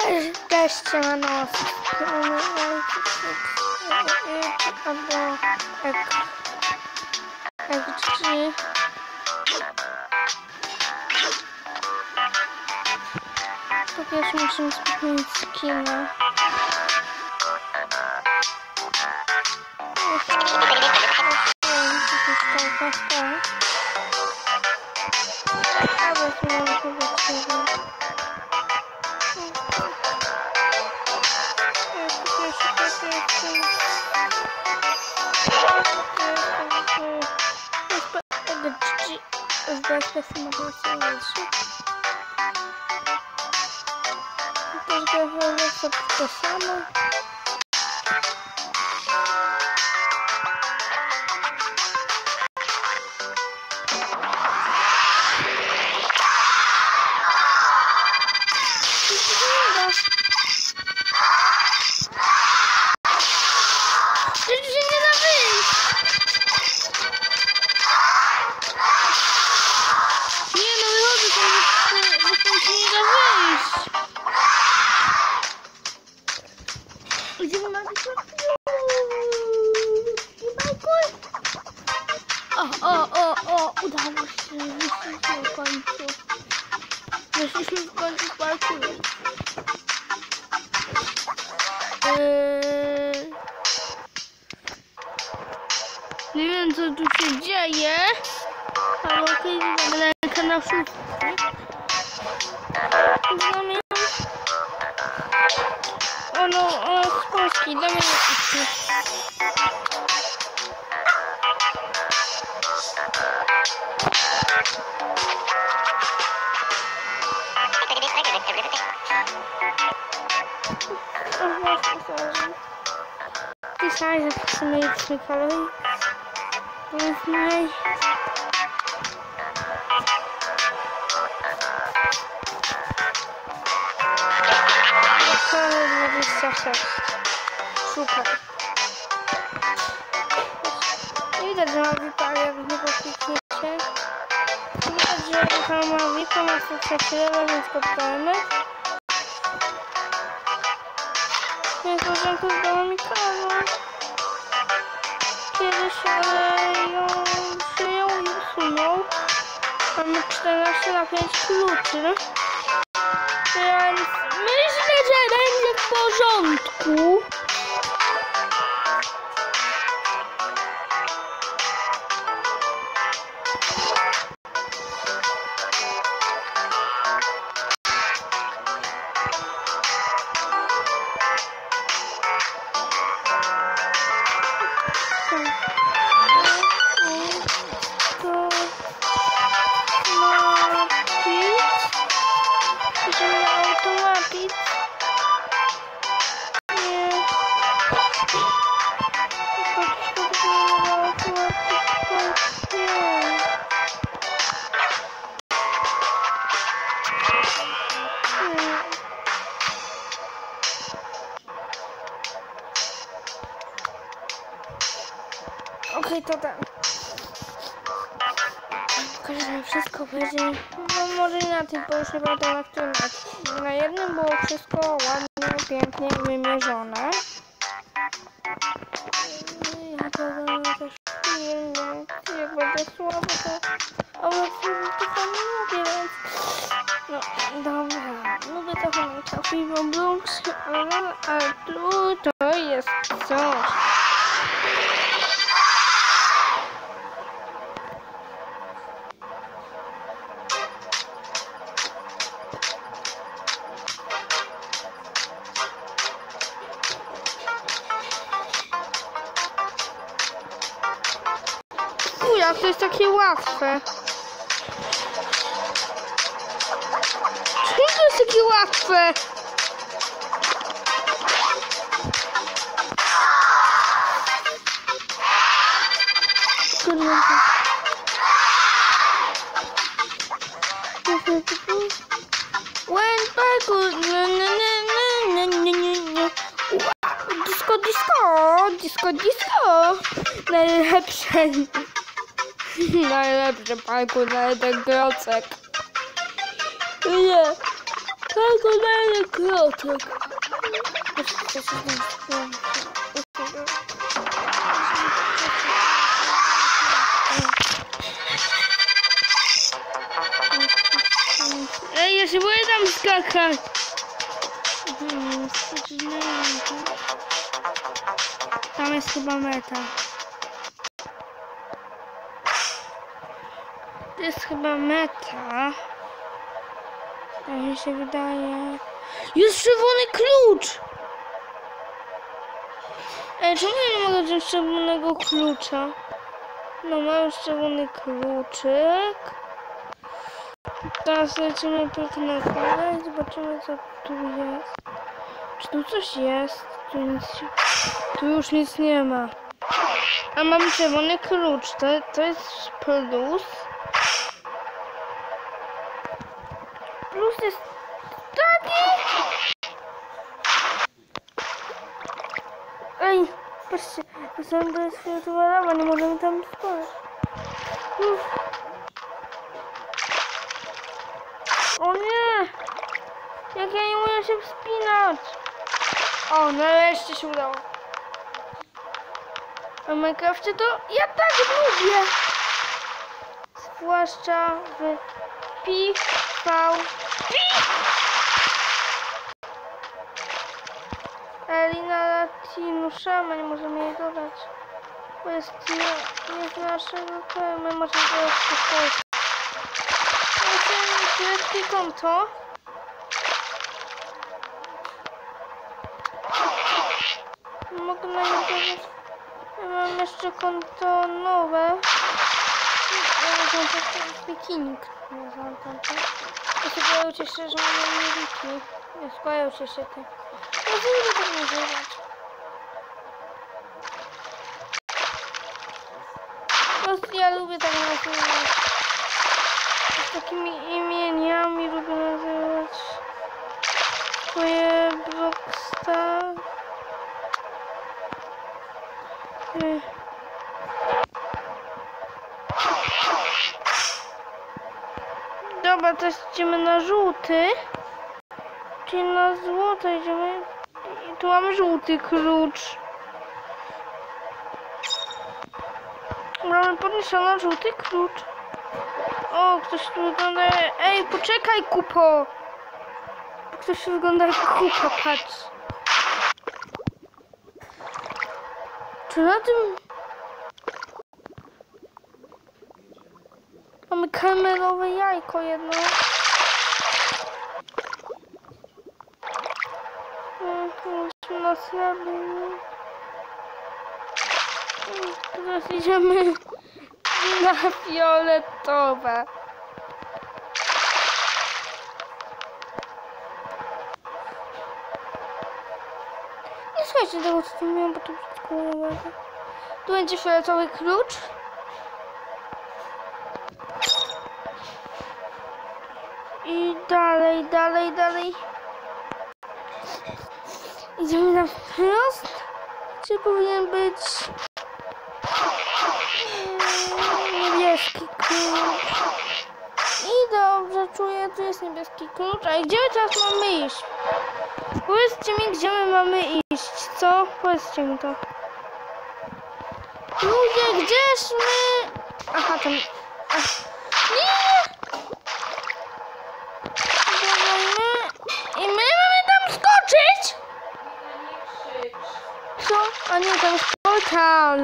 Deszcze na nos. Albo XG. Po pierwsze musimy zmienić skina. To samo. Udało się, wyszliśmy w końcu. Wyszliśmy w końcu z parkouru. Nie wiem, co tu się dzieje, ale okej, mamy na kanał szósty. Znamy ją. Ona z Polski, damy ją. Pisali, że przyjmujemy kolej. To jest naj... Kolej 26. Super. Nie widać, że ma VIPa, jak nie poklikniecie. Widać, że tam ma VIPa, ma sukcesję, więc go pytamy. Nie zdążyłem tu z domami kawa. Kiedyś, ale ją usunął. Mamy 14 na 5 kluczy. Więc myślę, że będzie w porządku. Okej, to tak. Pokażę, że wszystko będzie. No może nie na tym, bo już nie będę na którym. Na jednym było wszystko ładnie, pięknie wymierzone. Ja to też filmy. Jak będzie słabo, to filmy to sam nie lubię, więc... No, dobra. Lubię trochę na film Bronx, ale tu to jest coś. Jak to jest takie łatwe? Czemu to jest takie łatwe? When parkour, disco. Najlepszy parkour na jeden grocek. Nie. Kolejny kroczek. Ej, ja się boję tam skakać. Tam jest chyba meta. To jest chyba meta. Tak mi się wydaje. Jest czerwony klucz! Ej, czemu ja nie mogę wziąć czerwonego klucza? No, mam już czerwony kluczyk. Teraz lecimy na górę i zobaczymy, co tu jest. Czy tu coś jest? Tu już nic nie ma. A mam czerwony klucz. To jest plus. Plus jest taki. Ej, patrzcie, to jest fioletowa lawa, nie możemy tam spać. O nie! Jak ja nie mogę się wspinać! O, nareszcie się udało. A w Minecrafcie to ja tak lubię! Zwłaszcza w PvP! Elina Latinusza, my nie możemy jej dodać. Bo jest nie z naszego kraju, my możemy dodać to Polskę. Klikam to. Mogę na nie dodać. Ja mam jeszcze konto nowe. Ja mam to bikinik. Nie znam tamto. Ja się składają się, że mam wiki. Nie składają się ty. Ja lubię tak nazywać. Po prostu ja lubię tak nazywać. Z takimi imieniami lubię nazywać swoje Blockstar. Dobra, teraz idziemy na żółty. Czyli na złoto idziemy. I tu mamy żółty klucz. Mamy podniesiony żółty klucz. O, ktoś tu wygląda... Ej, poczekaj, kupo! Ktoś tu wygląda jak kupa, patrz. Czy na tym... Mamy karmelowe jajko jedno. Musimy na srebrny. Teraz idziemy na fioletowe. Nie słuchajcie tego, co tu miałem, bo to wszystko nie będzie. Tu będzie fioletowy klucz. I dalej. Idziemy na wprost. Czy powinien być niebieski klucz? I dobrze, czuję, tu jest niebieski klucz. A gdzie my teraz mamy iść? Powiedzcie mi, gdzie my mamy iść, co? Powiedzcie mi to. Ludzie, gdzież my... Aha, tam... Nie! I my mamy tam skoczyć? Co? A nie, tam jest portal.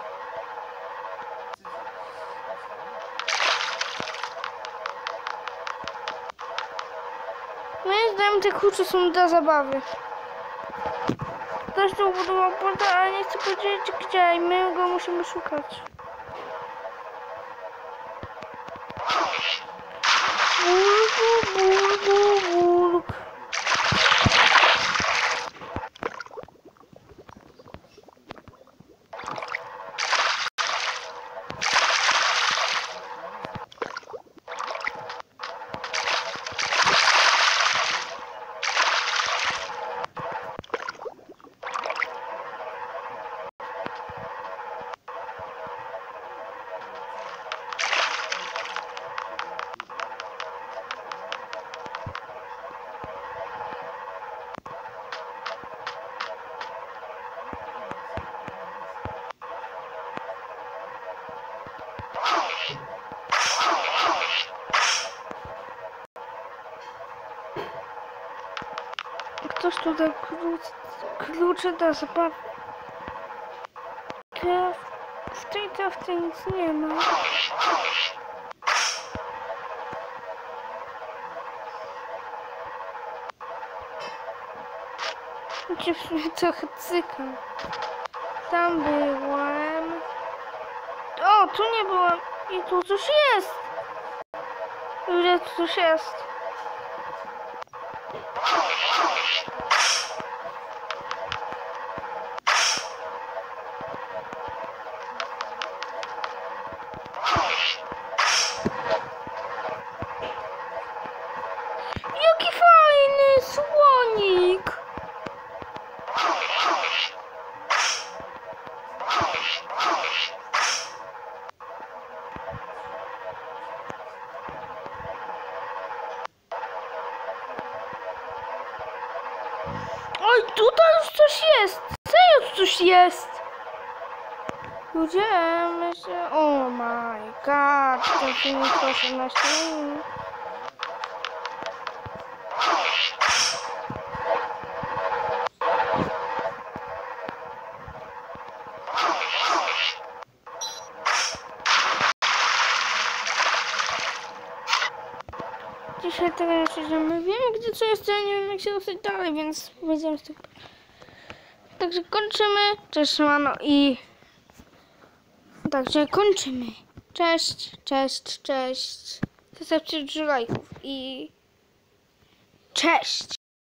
Moim zdaniem te klucze są dla zabawy. Ktoś tu ubudował portal, ale nie chcę powiedzieć gdzie i my go musimy szukać. Bulk. Ktoś tutaj klucze da zabawkę. W tej trawce nic nie ma. Dziewczyny trochę cykam. Tam byłem. O, tu nie byłem. I tu coś jest. Ludzie, tu coś jest. Jaki fajny słonik. Oj, tutaj już coś jest! Serio, tu coś jest! Ludzie, myślę... Oh my god, to film 18 minut. Dzisiaj tego nie przejdziemy. Wiemy, gdzie co jest, ja nie wiem, jak się dostać dalej, więc będziemy z tego. Także kończymy. Cześć, mano i... Także kończymy. Cześć, cześć, cześć. Zostawcie dużo lajków i... Cześć!